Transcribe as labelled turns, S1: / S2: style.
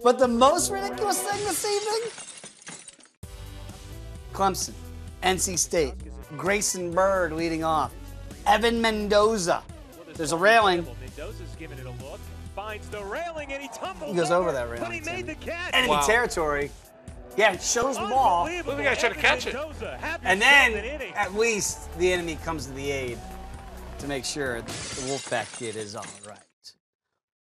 S1: But the most ridiculous thing this evening? Clemson, NC State, Grayson Bird leading off, Evan Mendoza. There's a railing.
S2: Mendoza's giving it a look, finds the railing, and he tumbles.
S1: He goes over that railing.
S2: But he made the catch.
S1: Enemy territory. Yeah, shows the ball.
S3: Well, the guy tried to catch it.
S1: And then, at least, the enemy comes to the aid to make sure the Wolfpack kid is all right.